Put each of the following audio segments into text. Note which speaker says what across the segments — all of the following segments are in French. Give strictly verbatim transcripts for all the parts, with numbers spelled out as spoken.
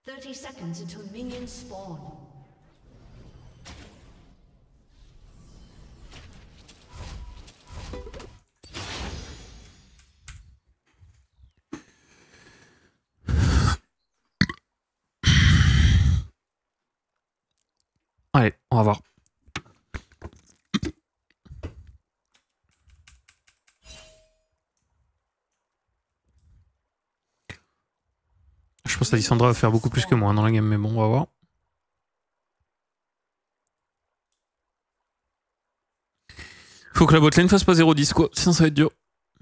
Speaker 1: thirty seconds until minions spawn.
Speaker 2: Allez, on va voir. Je pense que Lissandra va faire beaucoup plus que moi dans la game, mais bon, on va voir. Faut que la botlane fasse pas zéro dix quoi, sinon ça va être dur.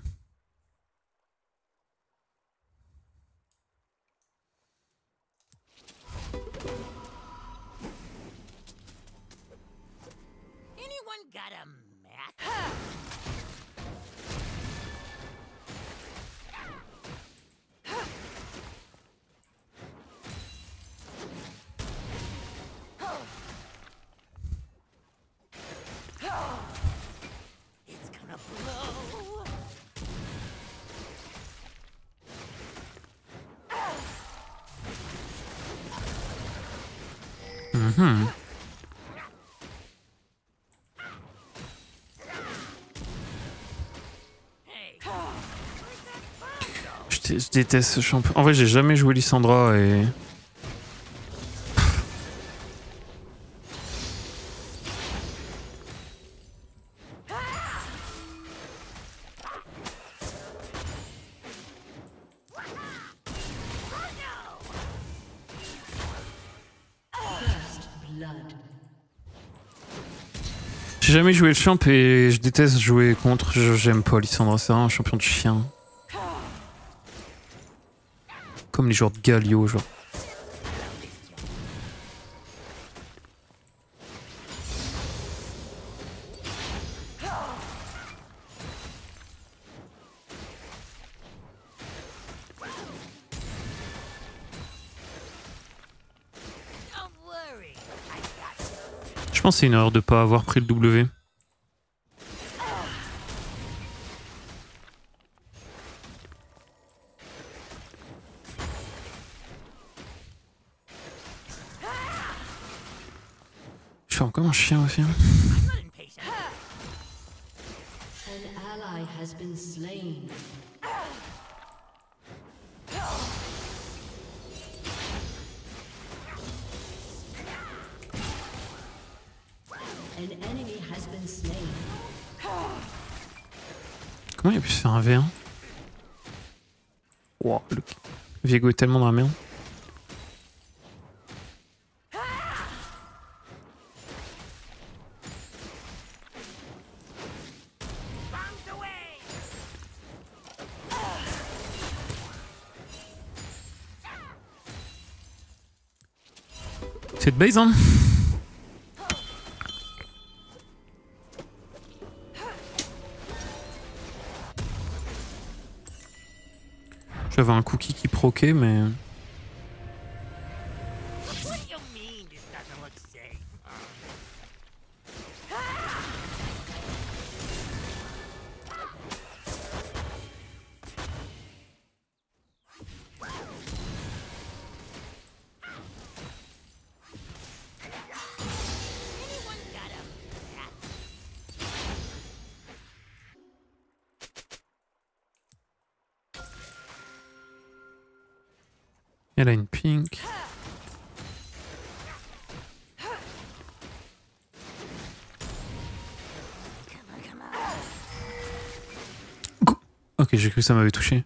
Speaker 2: Mmh. Je, je déteste ce champion. En vrai, j'ai jamais joué Lissandra et... J'ai jamais joué le champ et je déteste jouer contre. J'aime pas Lissandra, c'est un champion de chien. Comme les joueurs de Galio, genre. Je pense que c'est une erreur de pas avoir pris le W. Je suis encore un chien aussi. Comment il a pu se faire un V un? Wow, le... Viego est tellement dans la merde. C'est de base, hein? J'avais un cookie qui proquait, mais... Elle a une pink. Go. Ok, j'ai cru que ça m'avait touché.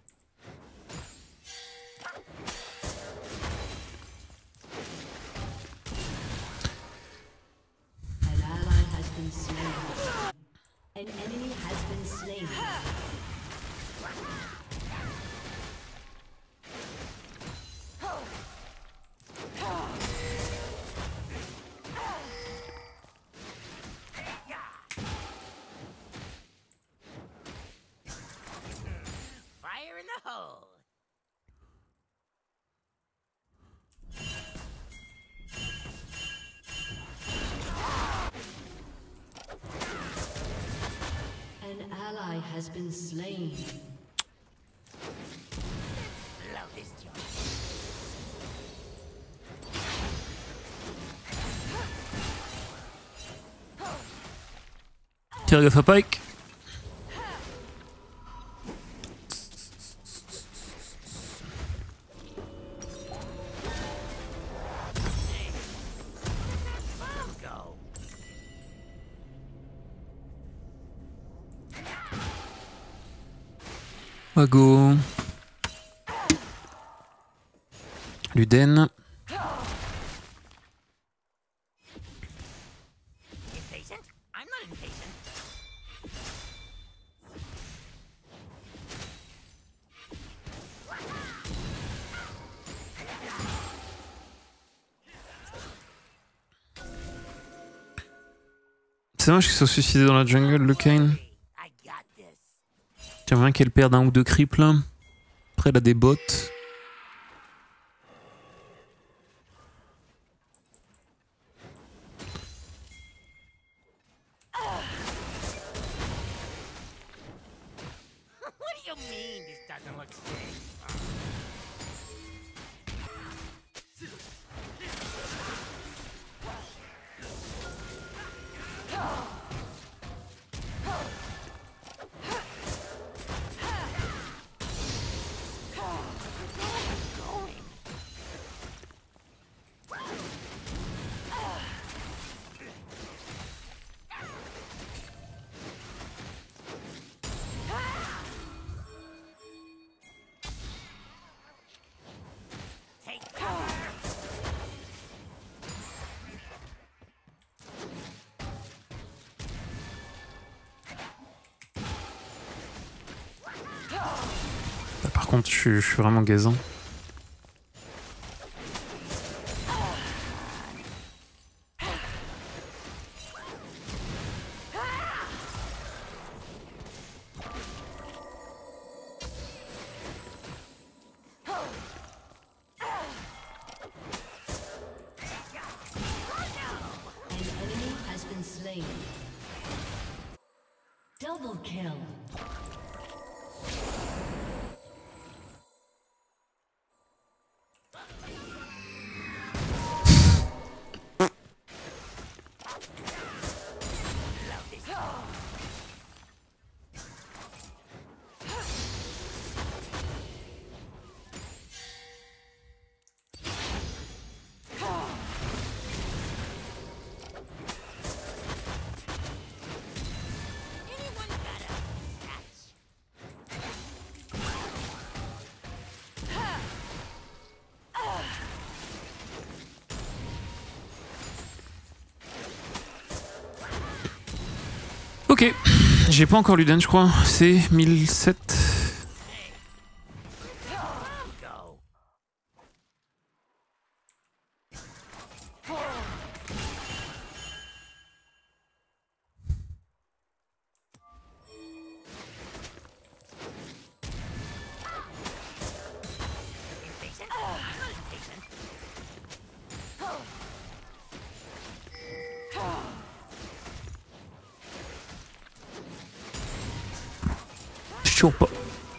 Speaker 1: Has been slain.
Speaker 2: faire gaffe à Pike. Wago. Luden. C'est dommage qu'ils soient suicidés dans la jungle, le Kayn. J'aimerais bien qu'elle perde un ou deux creeps là. Après, elle a des bots. Par contre, je suis, je suis vraiment gazant.
Speaker 1: Double kill.
Speaker 2: Ok, j'ai pas encore Luden je crois, c'est mille sept. Toujours pas.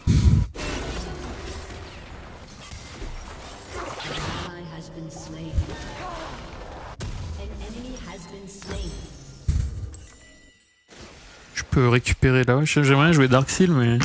Speaker 2: Je peux récupérer là. J'aimerais jouer Dark Seal, mais.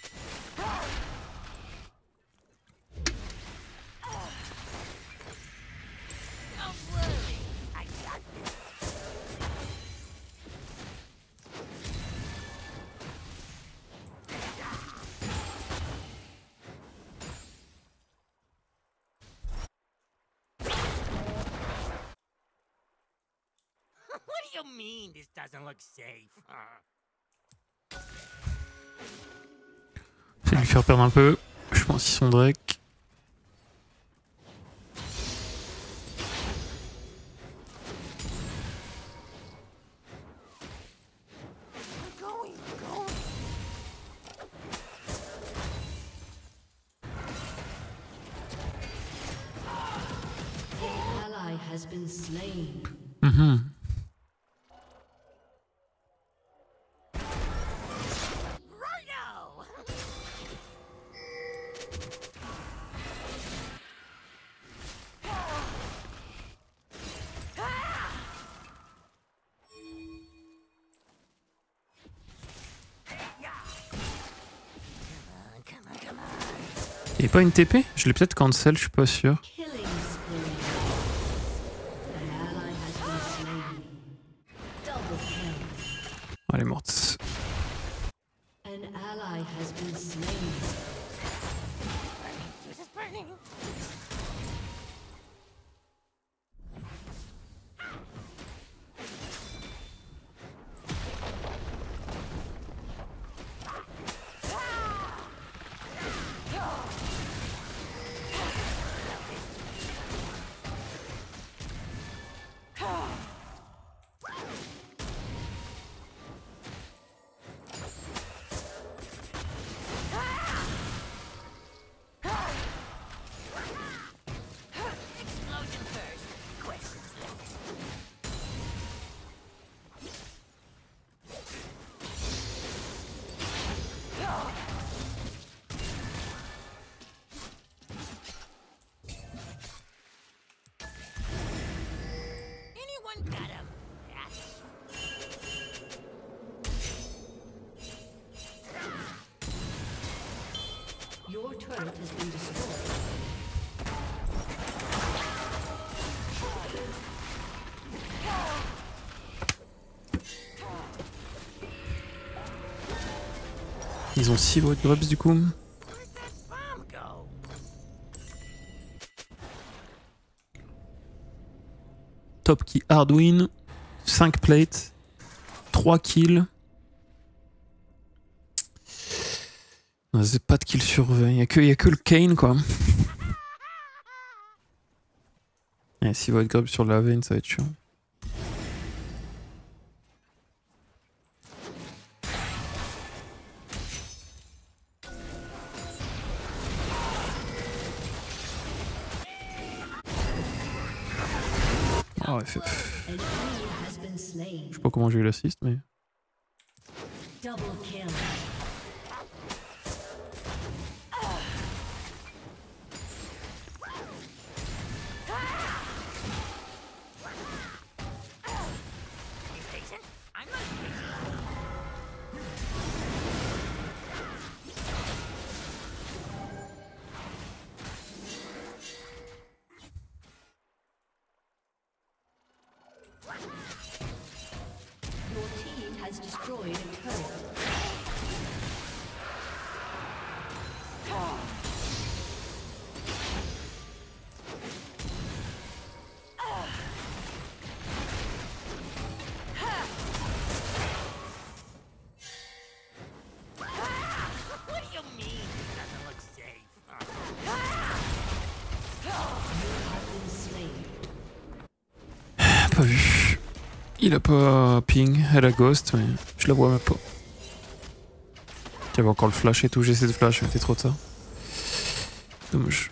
Speaker 2: Je vais lui faire perdre un peu. Je pense qu'ils sont Drake. Mm-hmm. Et pas une T P? Je l'ai peut-être cancel, je suis pas sûr.
Speaker 1: Killing spree. An ally has been slain. Double kill.
Speaker 2: Elle est morte.
Speaker 1: An ally has been slain. Your turret has been destroyed.
Speaker 2: Ils ont six White Grubs du coup. Top qui Hardwin, cinq plates, trois kills. C'est pas de kill sur vingt, il n'y a, que, y a que le Kane quoi. Et six White Grubs sur la veine, ça va être chiant. Ah ouais, fait... Je sais pas comment j'ai eu l'assist, mais...
Speaker 1: Double kill. Your team has destroyed a turret.
Speaker 2: Pas vu. Il a pas ping, elle a ghost, mais je la vois même pas. Il y avait encore le flash et tout, j'ai essayé de flash, mais c'était trop tard. Dommage.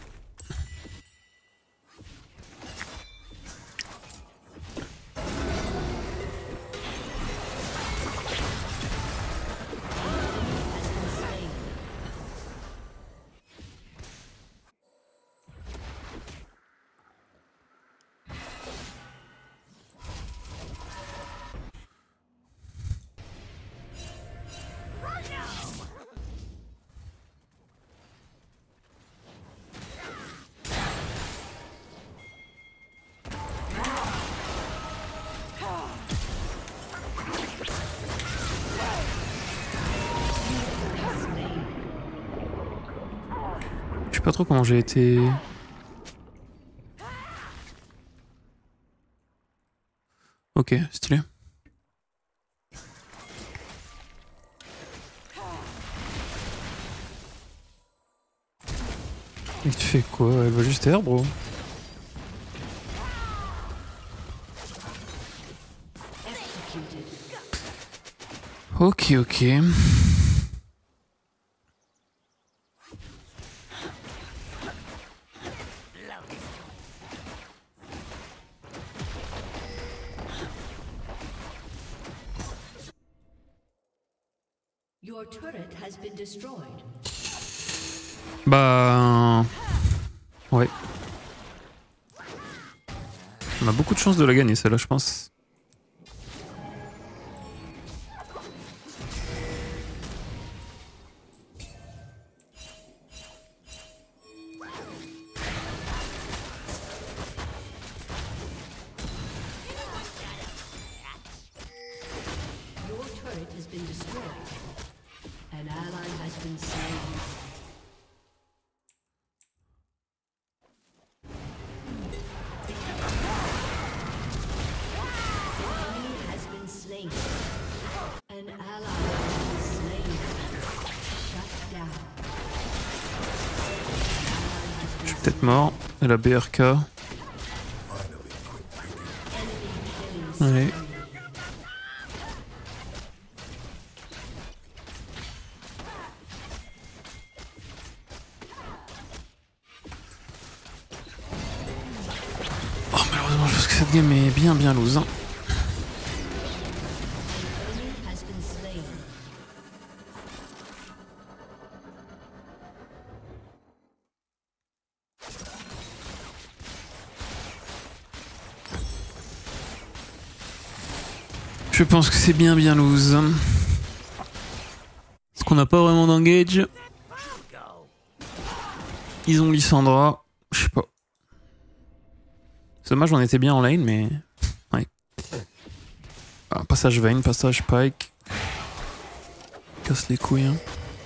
Speaker 2: Je sais pas trop comment j'ai été... Ok, stylé. Il te fait quoi? Elle va juste air, bro. Ok, ok.
Speaker 1: Your turret has been destroyed.
Speaker 2: Bah... Ouais. On a beaucoup de chance de la gagner celle-là, je pense. Je suis peut-être mort. Et la B R K. Allez. Oh malheureusement je pense que cette game est bien bien loose. Hein. Je pense que c'est bien bien loose. Est-ce qu'on n'a pas vraiment d'engage? Ils ont Lissandra. Je sais pas. C'est dommage, on était bien en lane, mais... Ouais. Ah, passage Vayne, passage Pike. Casse les couilles. Hein.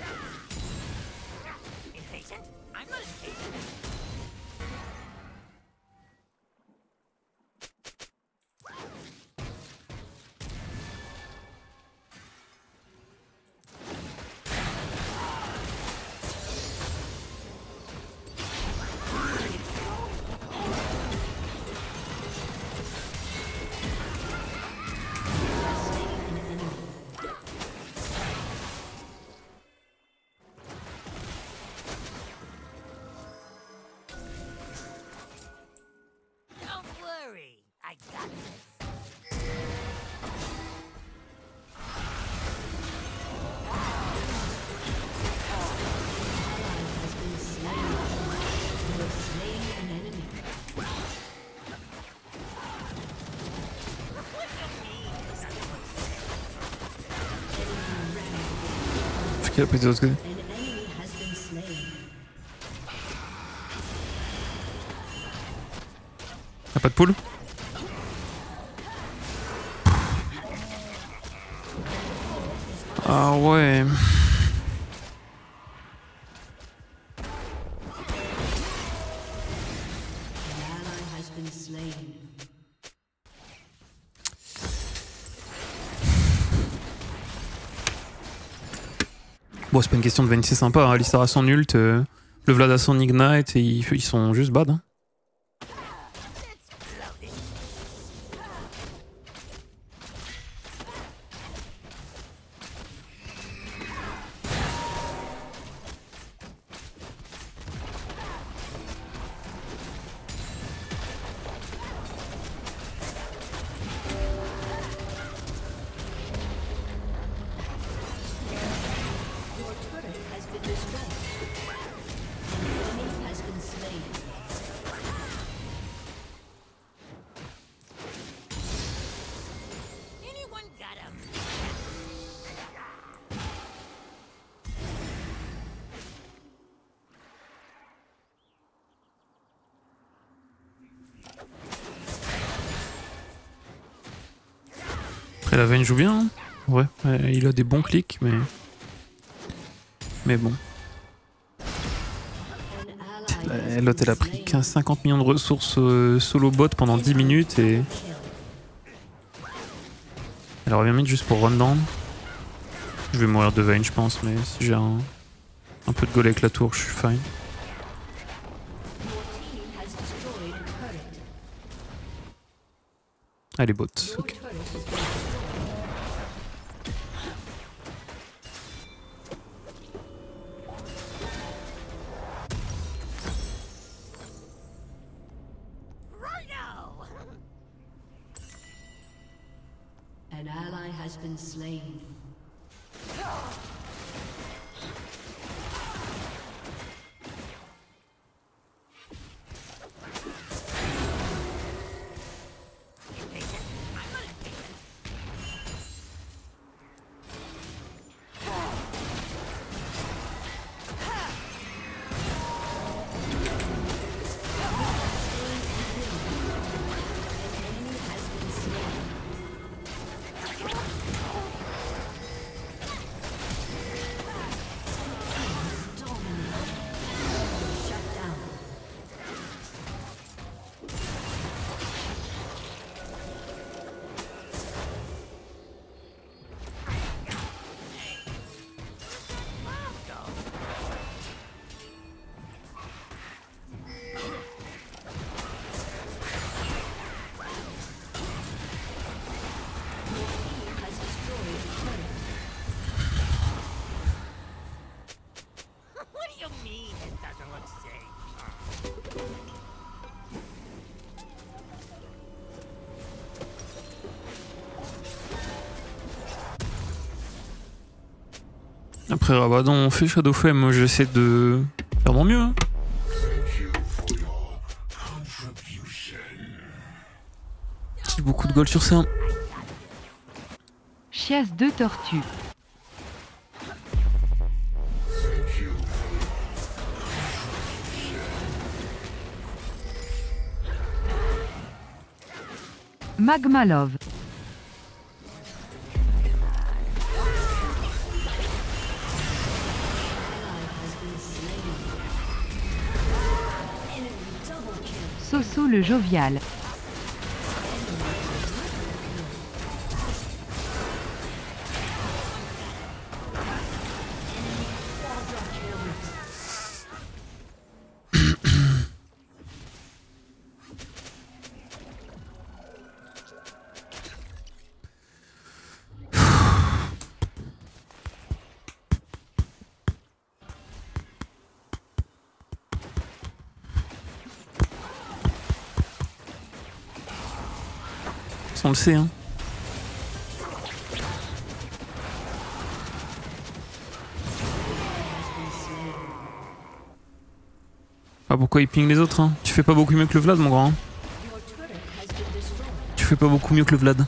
Speaker 2: Faut qu'il a pété de l'autre côté. Y'a pas de poule? Ah ouais. Bon, c'est pas une question de Vayne, c'est sympa. Hein. Alistar a son ult, euh, le Vlad a son ignite et ils, ils sont juste bad. Hein. Après la Vayne joue bien, hein. Ouais, ouais, il a des bons clics, mais... Mais bon. L'autre elle a pris quinze cinquante millions de ressources euh, solo bot pendant dix minutes et... Elle aurait bien mis juste pour run down. Je vais mourir de Vayne je pense, mais si j'ai un... un peu de goal avec la tour, je suis fine. Allez bot, ok.
Speaker 1: An ally has been slain.
Speaker 2: Après Rabadon, on fait Shadowflame, moi j'essaie de faire mon mieux. Hein. J'ai beaucoup de gold sur ça.
Speaker 3: Chiasse deux tortues. Magma Love. Soso le jovial.
Speaker 2: On le sait, hein. Ah, pourquoi il ping les autres, hein? Tu fais pas beaucoup mieux que le Vlad, mon grand. Hein. Tu fais pas beaucoup mieux que le Vlad.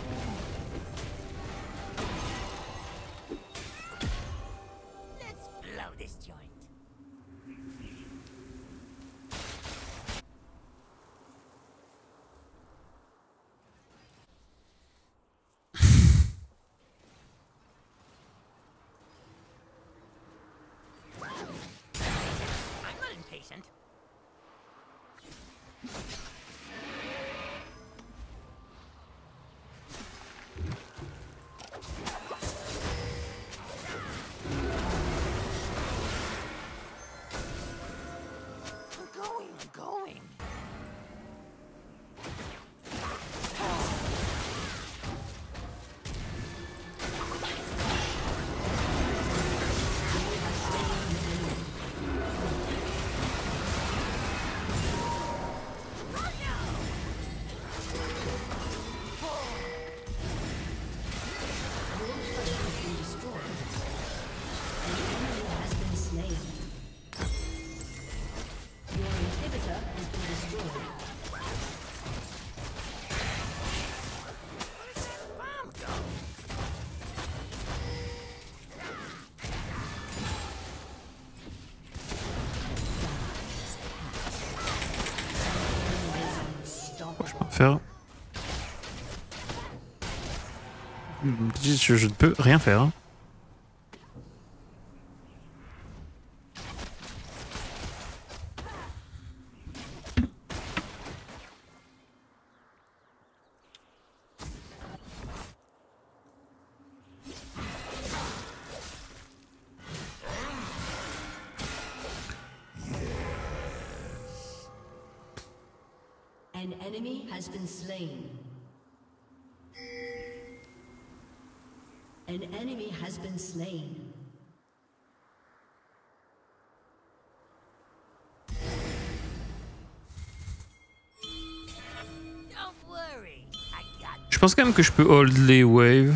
Speaker 2: Faire. Je, je ne peux rien faire. Hein.
Speaker 1: An enemy has been slain. An enemy has been slain.
Speaker 2: Je pense quand même que je peux hold les waves.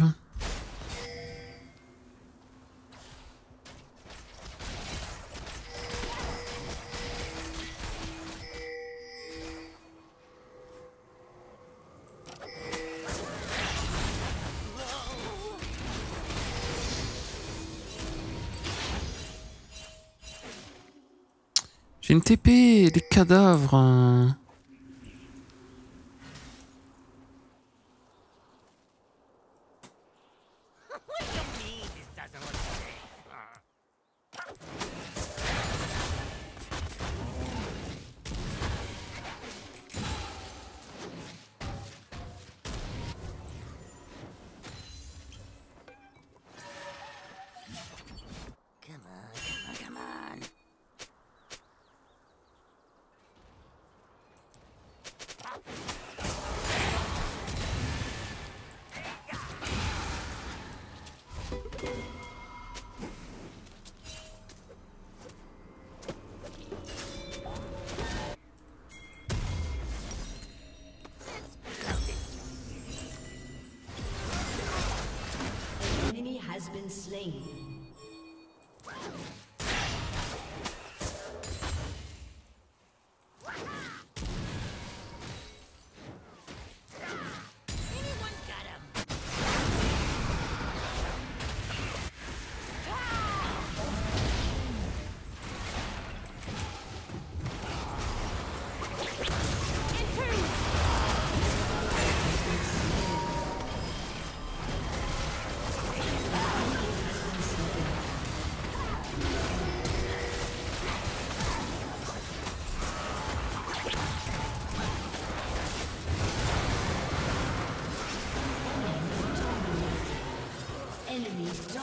Speaker 2: J'ai une T P, des cadavres. Hein.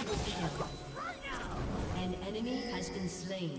Speaker 1: Double kill. An enemy has been slain.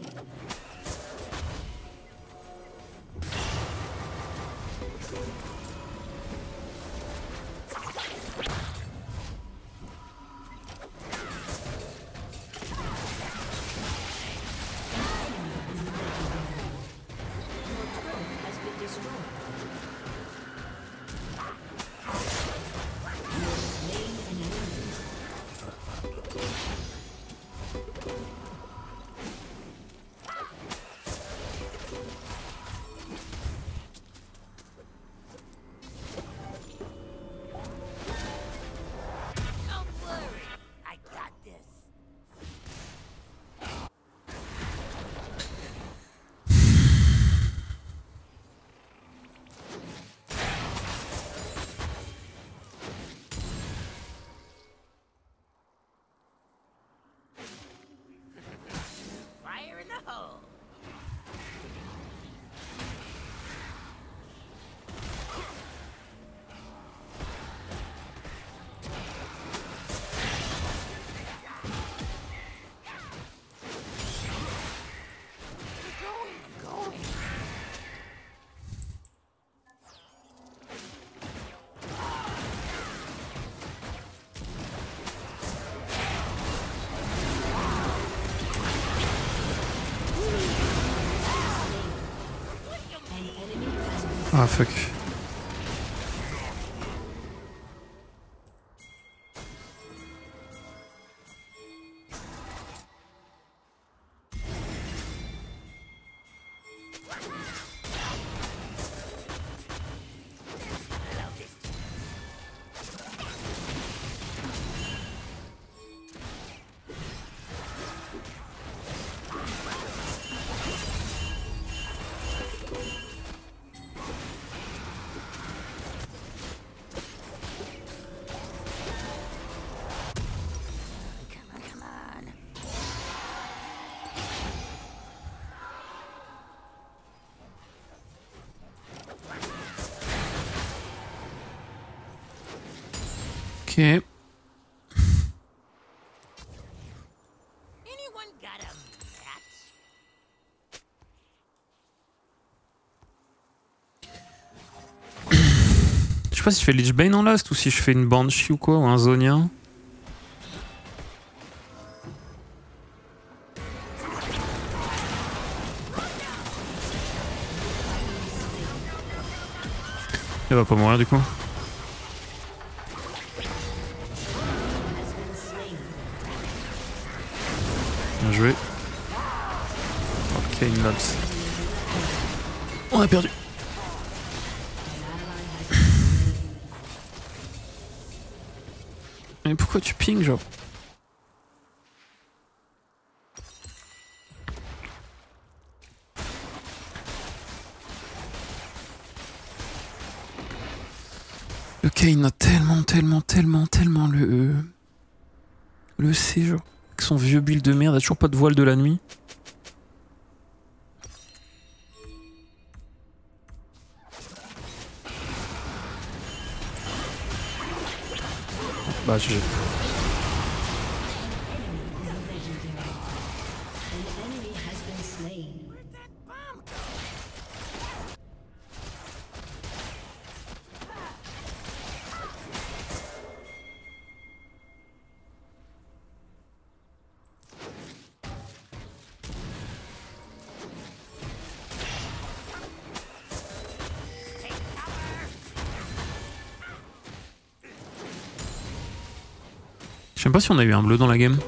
Speaker 2: Ah fuck. Ok.
Speaker 4: Anyone got a match?
Speaker 2: Je sais pas si je fais Lich Bane en last ou si je fais une Banshee ou quoi, ou un Zonia. Il va pas mourir du coup. Bien joué. Ok, une note. On a perdu. Mais pourquoi tu ping genre? Le Kayn a tellement, tellement, tellement, tellement le... Le C genre. Avec son vieux build de merde, il a toujours pas de voile de la nuit. Bah j'ai... Je sais pas si on a eu un bleu dans la game.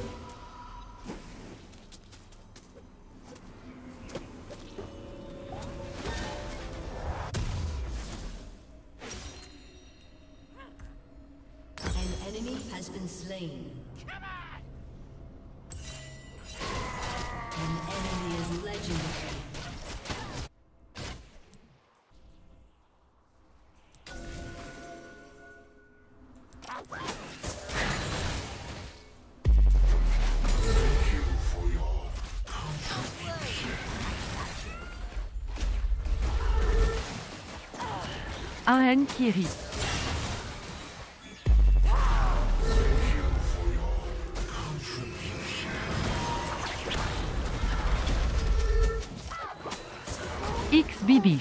Speaker 3: Un Kiri. Alex Bibis.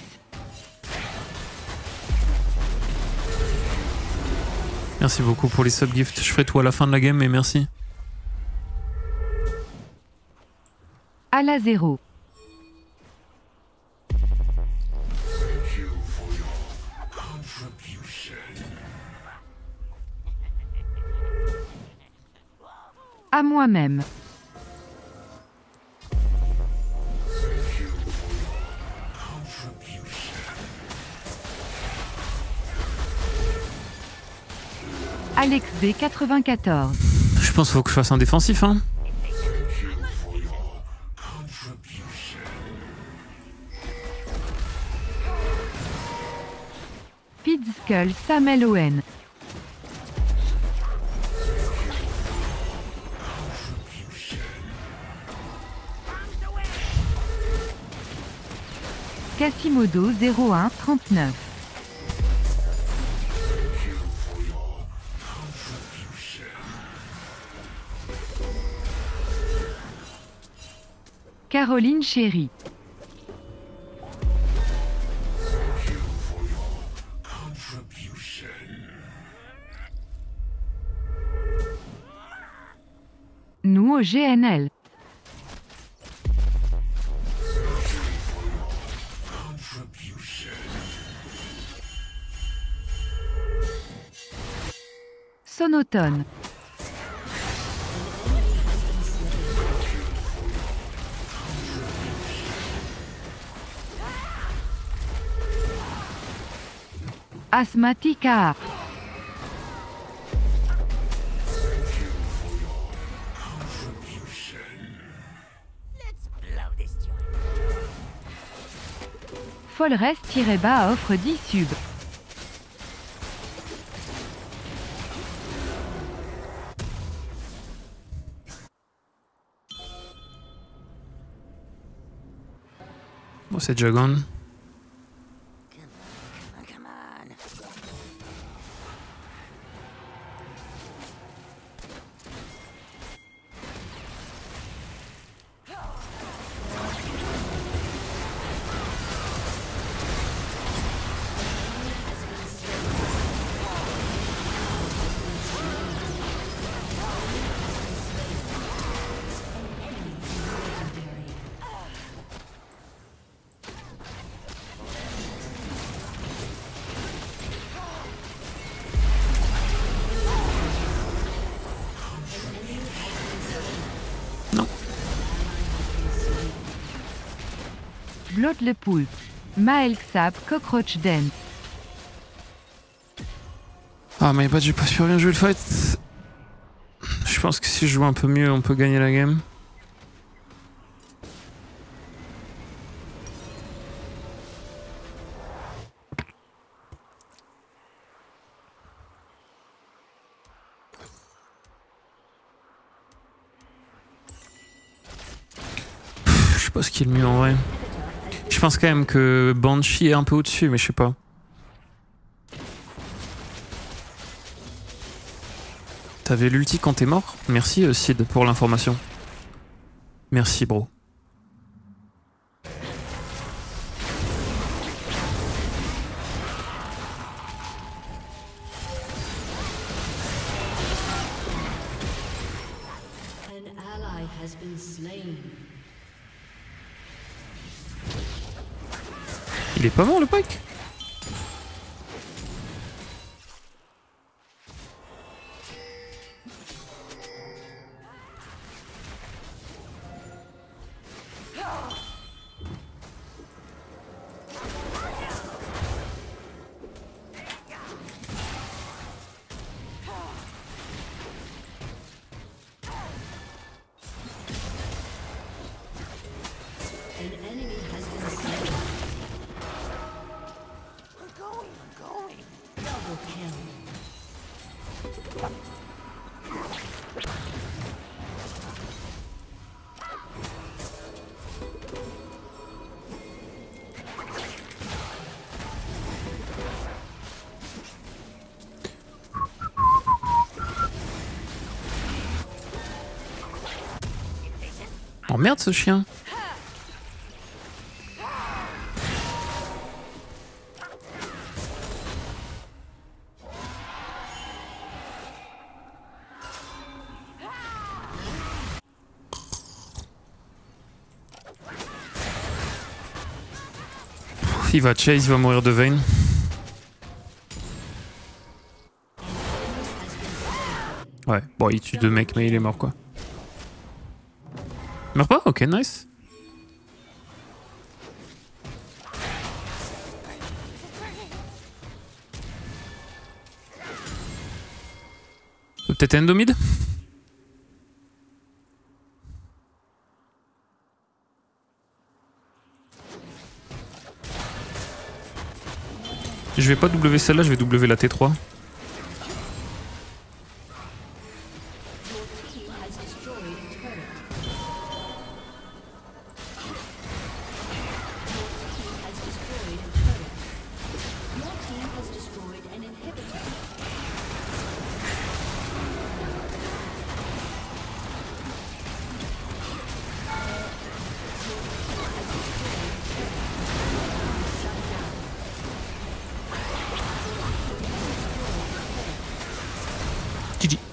Speaker 2: Merci beaucoup pour les subgifts. Je ferai tout à la fin de la game, mais merci.
Speaker 3: À la zéro. À moi-même. Alex B quatre-vingt-quatorze.
Speaker 2: Je pense qu'il faut que je fasse un défensif, hein.
Speaker 3: Pete Skull Samuel Owen. Quasimodo zéro un trente-neuf. Caroline Chéry. Nous au G N L. Sonotone. Asthmatica.
Speaker 4: Let's blow this joint.
Speaker 3: Folres-bas offre dix subs.
Speaker 2: Bon, c'est déjà gone.
Speaker 4: Come on.
Speaker 3: Blood le Poulpe. Maël Xap Cockroach Dance.
Speaker 2: Ah, mais bah, j'ai pas super bien joué le fight. Je pense que si je joue un peu mieux, on peut gagner la game. Je sais pas ce qui est le mieux en vrai. Je pense quand même que Banshee est un peu au-dessus, mais je sais pas. T'avais l'ulti quand t'es mort? Merci euh, Sid pour l'information. Merci bro.
Speaker 1: An ally has been slain.
Speaker 2: Il est pas mort le Pike?
Speaker 1: An enemy has been slain.
Speaker 4: I'm going, I'm going.
Speaker 1: Double kill.
Speaker 2: Oh merde ce chien. Il va chase, il va mourir de Vayne. Ouais, bon, il tue deux mecs, mais il est mort quoi. Il meurt pas? Ok, nice. Peut-être Endomid? Je vais pas W celle-là, je vais W la T trois. G G.